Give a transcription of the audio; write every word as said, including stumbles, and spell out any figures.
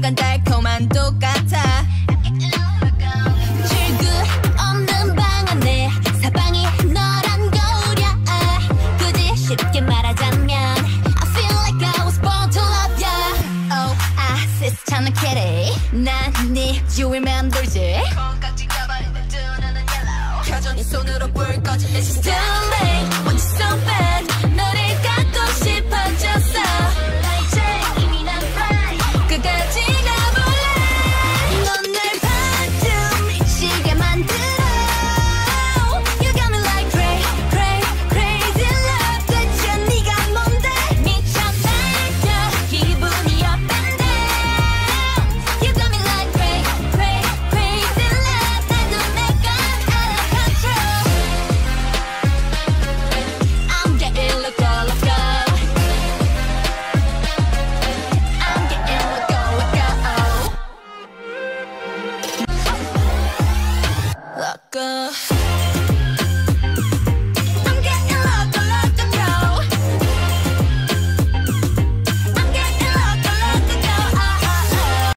난 달콤한 똑같아. 출구 없는 방 안에 사방이 너란 거울이야. 굳이 쉽게 말하자면 I feel like I was born to love ya. Oh, I see 찬는 kitty. 난 네 주위만 돌지. 콩깍지 가발인 내 두 눈은 yellow. 켜져 네 손으로 불 꺼진 내 시스템. When you're so bad